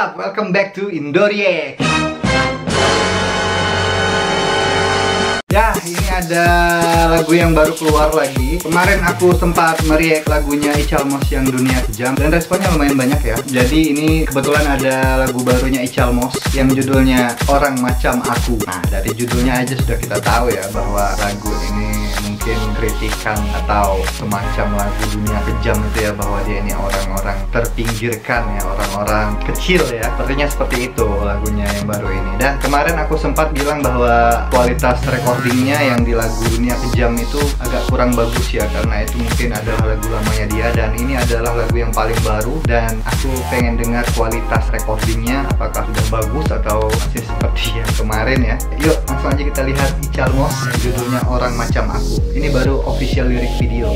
up? Welcome back to Indoriek. Ya, ini ada lagu yang baru keluar lagi. Kemarin aku sempat mereact lagunya Ical Mos yang Dunia Kejam dan responnya lumayan banyak ya. Jadi ini kebetulan ada lagu barunya Ical Mos yang judulnya Orang Macam Aku. Nah, dari judulnya aja sudah kita tahu ya bahwa lagu ini mungkin kritikan atau semacam lagu Dunia Kejam itu ya, bahwa dia ini orang-orang terpinggirkan ya, orang-orang kecil ya. Sepertinya seperti itu lagunya yang baru ini. Dan kemarin aku sempat bilang bahwa kualitas recordingnya yang di lagu Dunia Kejam itu agak kurang bagus ya, karena itu mungkin adalah lagu lamanya dia dan ini adalah lagu yang paling baru. Dan aku pengen dengar kualitas recordingnya apakah sudah bagus atau masih seperti yang kemarin ya. Yuk langsung aja kita lihat Ical Mos judulnya Orang Macam Aku. Ini baru official lyric video.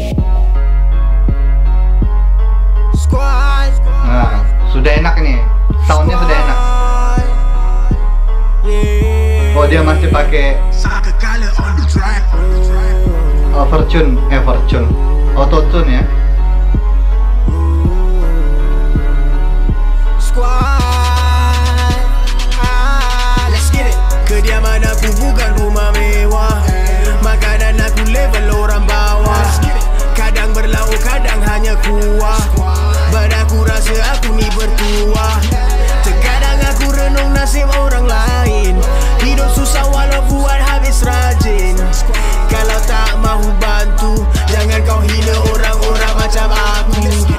Nah, sudah enak nih, soundnya sudah enak. Oh, dia masih pakai Fortune Autotune ya. Kediaman aku bukan rumah mewah, makanan aku level orang bawah. Kadang berlauk, kadang hanya kuah. Badanku rasa aku ni bertuah. Terkadang aku renung nasib orang lain. Hidup susah walau buat habis rajin. Kalau tak mahu bantu, jangan kau hina orang-orang macam aku.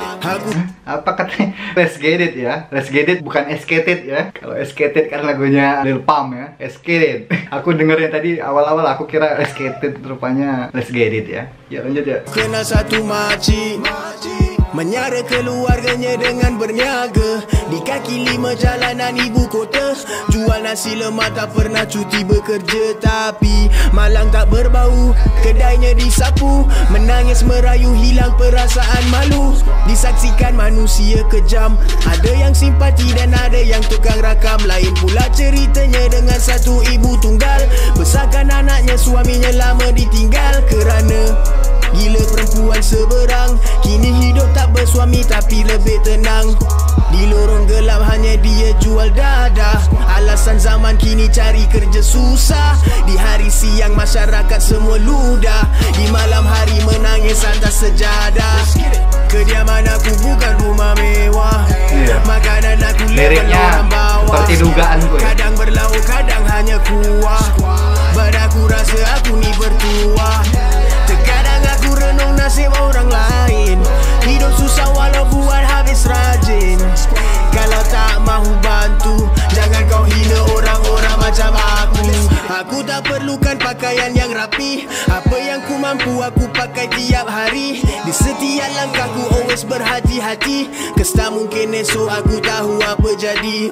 Apa katanya? Let's get it ya. Let's get it bukan escated ya. Kalau escated kan lagunya Lil Pump ya. Escated. Aku dengernya tadi awal-awal aku kira escated, rupanya let's get it ya. Ya lanjut ya. Kena satu makcik menyara keluarganya dengan berniaga di kaki 5 jalanan ibu kota. Jual nasi lemak, tak pernah cuti bekerja, tapi malang tak berbau. Kedainya disapu, menangis merayu, hilang perasaan malu. Disaksikan manusia kejam, ada yang simpati dan ada yang tukang rakam. Lain pula ceritanya dengan satu ibu tunggal, besarkan anaknya, suaminya lama ditinggal kerana gila perempuan seberang. Kini hidup tak bersuami tapi lebih tenang. Di lorong gelap hanya dia jual dadah. Alasan zaman kini cari kerja susah. Di hari siang masyarakat semua ludah. Di malam hari menangis atas sejadah. Kediaman aku bukan rumah mewah, makanan aku level orang bawah. Seperti dugaanku ya. Kadang berlauk, kadang hanya kuah. Badanku rasa aku ni bertuah. Terkadang aku renung nasib orang lain. Hidup susah walau buat habis rajin. Kalau tak mahu bantu, jangan kau hina orang-orang macam aku. Aku tak perlukan pakaian yang rapi. Apa yang ku mampu aku pakai tiap hari. Di setiap langkahku always berhati-hati. Kes mungkin esok aku tahu apa jadi.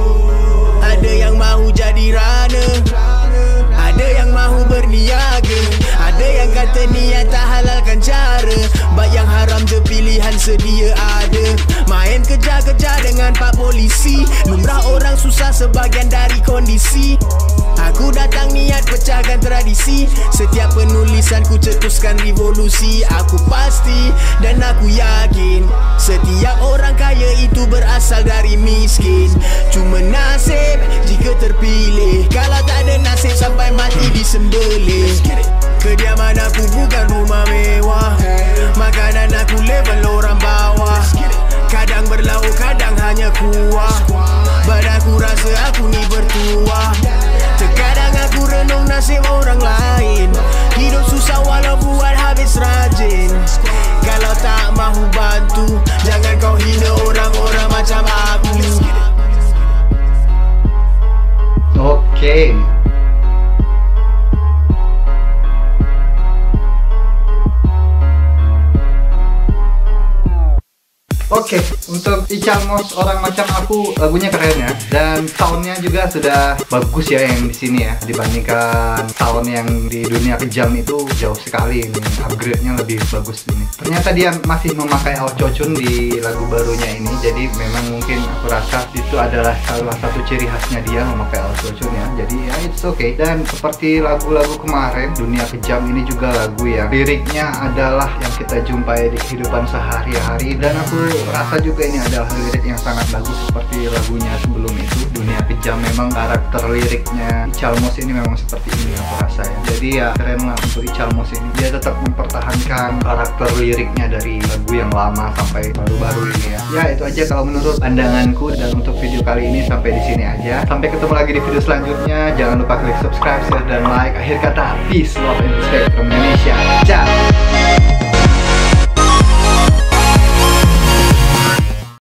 Ada yang mahu jadi runner, ada yang mahu berniaga, ada yang kata niat tak halalkan cara. Baik yang haram je pilihan sedia ada. Main kejar-kejar dengan pak polisi. Lumrah orang susah sebagian dari kondisi. Aku datang niat pecahkan tradisi. Setiap penulisanku cetuskan revolusi. Aku pasti dan aku yakin setiap orang kaya itu berasal dari miskin. Cuma nasib jika terpilih. Kalau tak ada nasib sampai mati disembelih. Kediaman aku bukan rumah mewah, makanan aku level orang bawah. Kadang berlauk, kadang hanya kuah. Badanku rasa aku ni bertuah. Terkadang aku renung nasib orang lain. Hidup susah walau buat habis rajin. Kalau tak mahu bantu, jangan kau hina orang-orang macam aku. Oke. Oke, untuk Ical Mos Orang Macam Aku lagunya keren ya, dan soundnya juga sudah bagus ya yang di sini ya, dibandingkan sound yang di Dunia Kejam itu jauh sekali. Ini upgrade-nya lebih bagus ini. Ternyata dia masih memakai autotune di lagu barunya ini, jadi memang mungkin aku rasa itu adalah salah satu ciri khasnya dia memakai autotune ya. Jadi ya it's okay. Dan seperti lagu-lagu kemarin Dunia Kejam, ini juga lagu yang liriknya adalah yang kita jumpai di kehidupan sehari-hari, dan aku rasa juga juga ini adalah lirik yang sangat bagus seperti lagunya sebelum itu, Dunia Kejam. Memang karakter liriknya Ichalmos ini memang seperti ini aku rasa ya. Jadi ya keren lah untuk Ichalmos ini. Dia tetap mempertahankan karakter liriknya dari lagu yang lama sampai baru-baru ini ya. Ya itu aja kalau menurut pandanganku, dan untuk video kali ini sampai di sini aja. Sampai ketemu lagi di video selanjutnya. Jangan lupa klik subscribe, share, dan like. Akhir kata, peace, love, and respect from Indonesia. Ciao.